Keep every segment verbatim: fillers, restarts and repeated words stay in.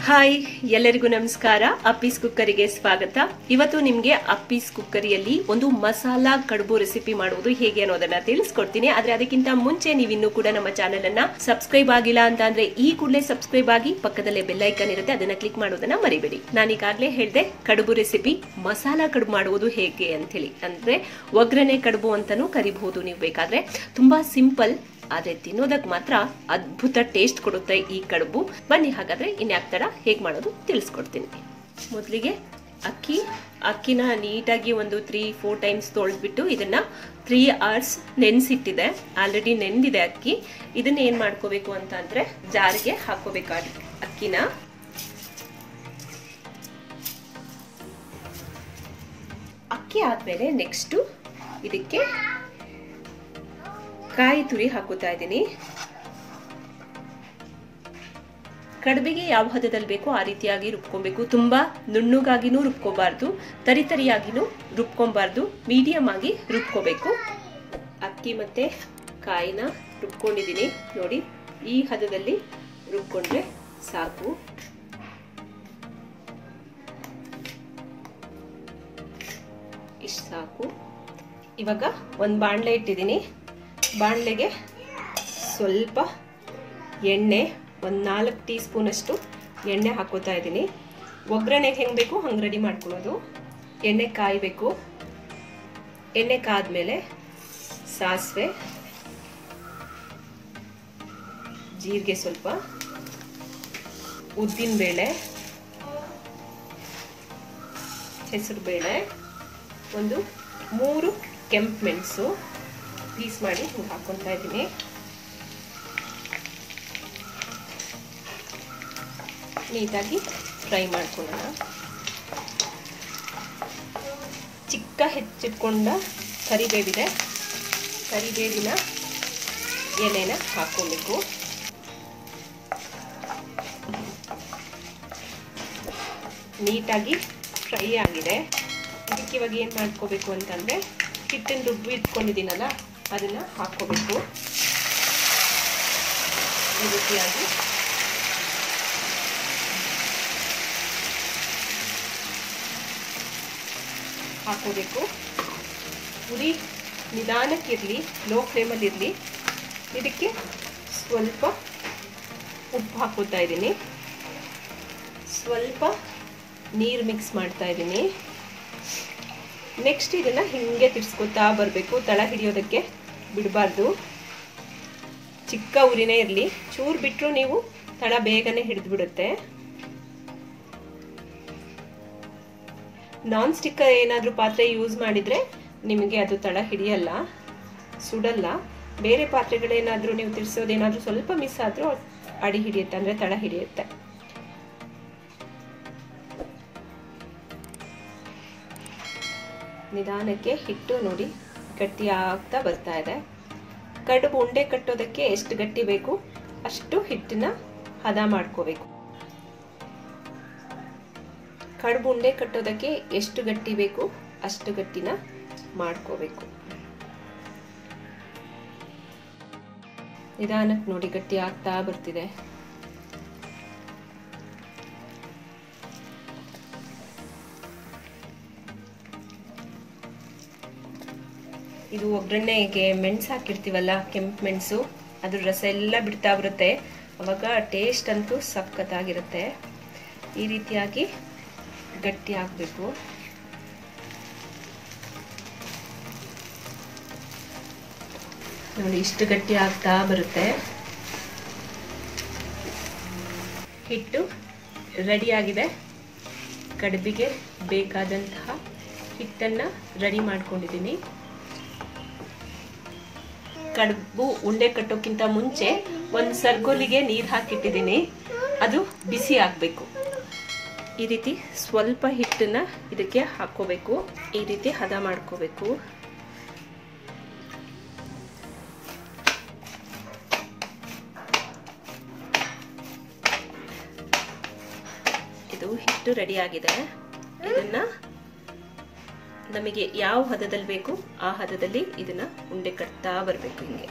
Hi ಎಲ್ಲರಿಗೂ ನಮಸ್ಕಾರ. ಅಪ್ಪೀಸ್ ಕುಕ್ಕರಿಗೆ ಸ್ವಾಗತ. ಇವತ್ತು ನಿಮಗೆ ಅಪ್ಪೀಸ್ ಕುಕ್ಕರಿಯಲ್ಲಿ ಒಂದು ಮಸಾಲಾ ಕಡುಬು ರೆಸಿಪಿ ಮಾಡುವುದು ಹೇಗೆ ಅನ್ನೋದನ್ನ ತಿಳಿಸ್ಕೊಡ್ತೀನಿ. ಆದ್ರೆ ಅದಕ್ಕಿಂತ ಮುಂಚೆ ನೀವು ಇನ್ನೂ ಕೂಡ ನಮ್ಮ ಚಾನೆಲ್ ಅನ್ನ ಸಬ್ಸ್ಕ್ರೈಬ್ ಆಗಿಲ್ಲ ಅಂತ ಅಂದ್ರೆ ಈ ಕೂಡಲೇ ಸಬ್ಸ್ಕ್ರೈಬ್ ಆಗಿ, ಪಕ್ಕದಲ್ಲೇ ಬೆಲ್ ಐಕಾನ್ ಇರುತ್ತೆ, ಅದನ್ನ ಕ್ಲಿಕ್ ಮಾಡೋದನ್ನ ಮರಿಬೇಡಿ. ನಾನೀಗಾಗಲೇ ಹೇಳಿದೆ ಕಡುಬು ರೆಸಿಪಿ ಮಸಾಲಾ ಕಡುಬು ಮಾಡುವುದು ಹೇಗೆ ಅಂತ ಹೇಳಿ. ಅಂದ್ರೆ ಒಗ್ಗರಣೆ ಕಡುಬು ಅಂತಾನೂ ಕರಿಬಹುದು ನೀವು ಬೇಕಾದ್ರೆ. ತುಂಬಾ ಸಿಂಪಲ್, ಆದ್ರೆ ತಿನ್ನೋದಕ್ಕೆ ಮಾತ್ರ ಅದ್ಭುತ ಟೇಸ್ಟ್ ಕೊಡುತ್ತೆ ಈ ಕಡುಬು. ಬನ್ನಿ ಹಾಗಾದ್ರೆ ಇನ್ಯಾಕ್ ತಡ ಹೇಗೆ ಮಾಡೋದು ತಿಳಿಸ್ಕೊಡ್ತೀನಿ. ಮೊದಲಿಗೆ ಅಕ್ಕಿ ಅಕ್ಕಿನ ನೀಟಾಗಿ ಒಂದು ತ್ರೀ ಫೋರ್ ಟೈಮ್ಸ್ ತೊಳೆದ್ಬಿಟ್ಟು ಇದನ್ನ ತ್ರೀ ಅವರ್ಸ್ ನೆನೆಸಿಟ್ಟಿದೆ. ಆಲ್ರೆಡಿ ನೆಂದಿದೆ ಅಕ್ಕಿ. ಇದನ್ನ ಏನ್ ಮಾಡ್ಕೋಬೇಕು ಅಂತ ಅಂದ್ರೆ ಜಾರಿಗೆ ಹಾಕೋಬೇಕು ಅಕ್ಕಿನ. ಅಕ್ಕಿ ಆದ್ಮೇಲೆ ನೆಕ್ಸ್ಟ್ ಇದಕ್ಕೆ ಕಾಯಿ ತುರಿ ಹಾಕುತ್ತಾ ಇದ್ದೀನಿ. ಕಡುಬಿಗೆ ಯಾವ ಹದದಲ್ಲಿ ಬೇಕೋ ಆ ರೀತಿಯಾಗಿ ರುಬ್ಕೊಬೇಕು. ತುಂಬಾ ನುಣ್ಣಗಾಗಿನೂ ರುಬ್ಕೋಬಾರ್ದು, ತರಿತರಿಯಾಗಿನೂ ರುಬ್ಕೊಬಾರ್ದು, ಮೀಡಿಯಂ ಆಗಿ ರುಬ್ಕೋಬೇಕು. ಅಕ್ಕಿ ಮತ್ತೆ ಕಾಯಿನ ರುಬ್ಕೊಂಡಿದ್ದೀನಿ ನೋಡಿ. ಈ ಹದದಲ್ಲಿ ರುಬ್ಕೊಂಡ್ರೆ ಸಾಕು. ಇಷ್ಟು ಸಾಕು. ಇವಾಗ ಒಂದು ಬಾಣಲೆ ಇಟ್ಟಿದ್ದೀನಿ. ಬಾಣಲೆಗೆ ಸ್ವಲ್ಪ ಎಣ್ಣೆ, ಒಂದು ನಾಲ್ಕು ಟೀ ಸ್ಪೂನ್ ಅಷ್ಟು ಎಣ್ಣೆ ಹಾಕೋತಾ ಇದ್ದೀನಿ. ಒಗ್ಗರಣೆಗೆ ಹೆಂಗೆ ಬೇಕು ಹಂಗೆ ರೆಡಿ ಮಾಡ್ಕೊಳ್ಳೋದು. ಎಣ್ಣೆ ಕಾಯಬೇಕು. ಎಣ್ಣೆ ಕಾದ್ಮೇಲೆ ಸಾಸಿವೆ, ಜೀರಿಗೆ, ಸ್ವಲ್ಪ ಉದ್ದಿನ ಬೇಳೆ, ಹೆಸರು ಬೇಳೆ, ಒಂದು ಮೂರು ಕೆಂಪು ಮೆಣಸು ಪೀಸ್ ಮಾಡಿ ಹಾಕೊತಾ ಇದ್ದೀನಿ. ನೀಟಾಗಿ ಫ್ರೈ ಮಾಡ್ಕೊಳ್ಳೋಣ. ಚಿಕ್ಕ ಹೆಚ್ಚಿಟ್ಕೊಂಡ ಕರಿಬೇವಿದೆ, ಕರಿಬೇವಿನ ಎಲೆನ ಹಾಕೋಬೇಕು. ನೀಟಾಗಿ ಫ್ರೈ ಆಗಿದೆ. ಇದಕ್ಕೆ ಇವಾಗ ಏನು ಮಾಡ್ಕೋಬೇಕು ಅಂತಂದರೆ ಹಿಟ್ಟನ್ನು ರುಬ್ಬಿ ಇಟ್ಕೊಂಡಿದ್ದೀನಲ್ಲ ಅದನ್ನು ಹಾಕೋಬೇಕು. ಈ ರೀತಿಯಾಗಿ ಹಾಕೋಬೇಕು. ಉರಿ ನಿಧಾನಕ್ಕಿರಲಿ, ಲೋ ಫ್ಲೇಮಲ್ಲಿ ಇರಲಿ. ಇದಕ್ಕೆ ಸ್ವಲ್ಪ ಉಪ್ಪು ಹಾಕೋತಾ ಇದ್ದೀನಿ, ಸ್ವಲ್ಪ ನೀರು ಮಿಕ್ಸ್ ಮಾಡ್ತಾ ಇದ್ದೀನಿ. ನೆಕ್ಸ್ಟ್ ಇದನ್ನ ಹಿಂಗೆ ತಿರ್ಸ್ಕೊತಾ ಬರಬೇಕು. ತಳ ಹಿಡಿಯೋದಕ್ಕೆ ಬಿಡಬಾರ್ದು. ಚಿಕ್ಕ ಉರಿನೇ ಇರಲಿ. ಚೂರು ಬಿಟ್ಟರು ನೀವು ತಳ ಬೇಗನೆ ಹಿಡಿದು ಬಿಡುತ್ತೆ. ನಾನ್ ಸ್ಟಿಕ್ ಏನಾದರೂ ಪಾತ್ರೆ ಯೂಸ್ ಮಾಡಿದ್ರೆ ನಿಮಗೆ ಅದು ತಳ ಹಿಡಿಯಲ್ಲ, ಸುಡಲ್ಲ. ಬೇರೆ ಪಾತ್ರೆಗಳೇನಾದರೂ ನೀವು ತಿರ್ಸೋದೇನಾದರೂ ಸ್ವಲ್ಪ ಮಿಸ್ ಆದರೂ ಅಡಿ ಹಿಡಿಯುತ್ತೆ, ಅಂದರೆ ತಳ ಹಿಡಿಯುತ್ತೆ. ನಿಧಾನಕ್ಕೆ ಹಿಟ್ಟು ನೋಡಿ ಗಟ್ಟಿ ಆಗ್ತಾ ಬರ್ತಾ ಇದೆ. ಕಡುಬು ಉಂಡೆ ಕಟ್ಟೋದಕ್ಕೆ ಎಷ್ಟು ಗಟ್ಟಿ ಬೇಕು ಅಷ್ಟು ಹಿಟ್ಟನ್ನ ಹದ ಮಾಡ್ಕೋಬೇಕು. ಕಡುಬು ಉಂಡೆ ಕಟ್ಟೋದಕ್ಕೆ ಎಷ್ಟು ಗಟ್ಟಿ ಬೇಕು ಅಷ್ಟು ಗಟ್ಟಿನ ಮಾಡ್ಕೋಬೇಕು. ನಿಧಾನಕ್ಕೆ ನೋಡಿ ಗಟ್ಟಿ ಆಗ್ತಾ ಬರ್ತಿದೆ. ಇದು ಒಗ್ಗರಣೆಗೆ ಮೆಣಸು ಹಾಕಿರ್ತೀವಲ್ಲ, ಕೆಂಪು ಮೆಣಸು, ಅದ್ರ ರಸ ಎಲ್ಲ ಬಿಡ್ತಾ ಬರುತ್ತೆ. ಅವಾಗ ಟೇಸ್ಟ್ ಅಂತೂ ಸಖತ್ತಾಗಿರುತ್ತೆ. ಈ ರೀತಿಯಾಗಿ ಗಟ್ಟಿ ಆಗಬೇಕು. ನೋಡಿ ಇಷ್ಟು ಗಟ್ಟಿ ಆಗ್ತಾ ಬರುತ್ತೆ. ಹಿಟ್ಟು ರೆಡಿ ಆಗಿದೆ. ಕಡುಬಿಗೆ ಬೇಕಾದಂತಹ ಹಿಟ್ಟನ್ನು ರೆಡಿ ಮಾಡ್ಕೊಂಡಿದ್ದೀನಿ. ಕಡುಬು ಉಂಡೆ ಕಟ್ಟೋಕ್ಕಿಂತ ಮುಂಚೆ ಒಂದು ಸರ್ಗೋಲಿಗೆ ನೀರು ಹಾಕಿಟ್ಟಿದ್ದೀನಿ. ಅದು ಬಿಸಿ ಆಗಬೇಕು. ಈ ರೀತಿ ಸ್ವಲ್ಪ ಹಿಟ್ಟನ್ನ ಇದಕ್ಕೆ ಹಾಕೋಬೇಕು. ಈ ರೀತಿ ಹದ ಮಾಡ್ಕೋಬೇಕು. ಇದು ಹಿಟ್ಟು ರೆಡಿ ಆಗಿದೆ. ಇದನ್ನ ನಮಗೆ ಯಾವ ಹದದಲ್ಲಿ ಬೇಕು ಆ ಹದದಲ್ಲಿ ಇದನ್ನ ಉಂಡೆ ಕಟ್ತಾ ಬರಬೇಕು. ಹಿಂಗೆ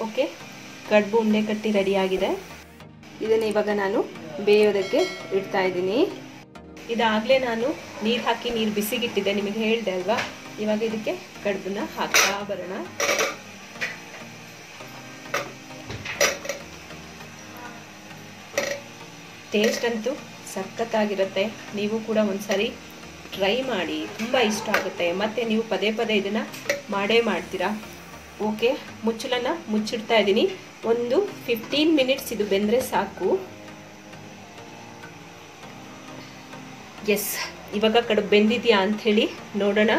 ಓಕೆ, ಕಡುಬು ಉಂಡೆ ಕಟ್ಟಿ ರೆಡಿಯಾಗಿದೆ. ಇದನ್ನು ಇವಾಗ ನಾನು ಬೇಯೋದಕ್ಕೆ ಇಡ್ತಾ ಇದ್ದೀನಿ. ಇದಾಗಲೇ ನಾನು ನೀರು ಹಾಕಿ ನೀರು ಬಿಸಿಗಿಟ್ಟಿದ್ದೆ, ನಿಮಗೆ ಹೇಳಿದೆ ಅಲ್ವಾ. ಇವಾಗ ಇದಕ್ಕೆ ಕಡುಬನ್ನ ಹಾಕ್ತಾ ಬರೋಣ. ಟೇಸ್ಟ್ ಅಂತೂ ಸಖತ್ತಾಗಿರುತ್ತೆ. ನೀವು ಕೂಡ ಒಂದ್ಸರಿ ಟ್ರೈ ಮಾಡಿ, ತುಂಬ ಇಷ್ಟ ಆಗುತ್ತೆ. ಮತ್ತು ನೀವು ಪದೇ ಪದೇ ಇದನ್ನು ಮಾಡೇ ಮಾಡ್ತೀರಾ. ಓಕೆ, ಮುಚ್ಚಳನ್ನು ಮುಚ್ಚಿಡ್ತಾ ಇದ್ದೀನಿ. ಒಂದು ಫಿಫ್ಟೀನ್ ಮಿನಿಟ್ಸ್ ಇದು ಬೆಂದರೆ ಸಾಕು. ಎಸ್, ಇವಾಗ ಕಡುಬು ಬೆಂದಿದೆಯಾ ಅಂಥೇಳಿ ನೋಡೋಣ.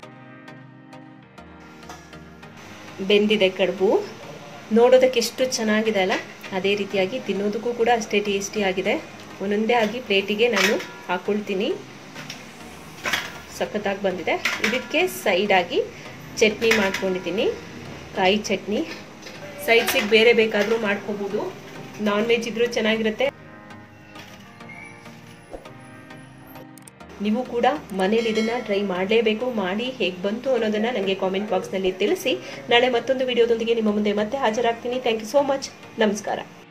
ಬೆಂದಿದೆ ಕಡುಬು. ನೋಡೋದಕ್ಕೆ ಎಷ್ಟು ಚೆನ್ನಾಗಿದೆ ಅಲ್ಲ, ಅದೇ ರೀತಿಯಾಗಿ ತಿನ್ನೋದಕ್ಕೂ ಕೂಡ ಅಷ್ಟೇ ಟೇಸ್ಟಿ ಆಗಿದೆ. ಒಂದೊಂದೇ ಆಗಿ ಪ್ಲೇಟಿಗೆ ನಾನು ಹಾಕ್ಕೊಳ್ತೀನಿ. ಸಖತ್ತಾಗಿ ಬಂದಿದೆ. ಇದಕ್ಕೆ ಸೈಡಾಗಿ ಚಟ್ನಿ ಮಾಡ್ಕೊಂಡಿದ್ದೀನಿ, ಕಾಯಿ ಚಟ್ನಿ. ಸೈಡ್ಸಿಗೆ ಬೇರೆ ಬೇಕಾದರೂ ಮಾಡ್ಕೋಬೋದು, ನಾನ್ ವೆಜ್ ಇದ್ರೂ ಚೆನ್ನಾಗಿರುತ್ತೆ. ನೀವು ಕೂಡ ಮನೇಲಿ ಇದನ್ನು ಟ್ರೈ ಮಾಡಲೇಬೇಕು. ಮಾಡಿ ಹೇಗೆ ಬಂತು ಅನ್ನೋದನ್ನು ನನಗೆ ಕಾಮೆಂಟ್ ಬಾಕ್ಸ್ನಲ್ಲಿ ತಿಳಿಸಿ. ನಾಳೆ ಮತ್ತೊಂದು ವಿಡಿಯೋದೊಂದಿಗೆ ನಿಮ್ಮ ಮುಂದೆ ಮತ್ತೆ ಹಾಜರಾಗ್ತೀನಿ. Thank you so much. ನಮಸ್ಕಾರ.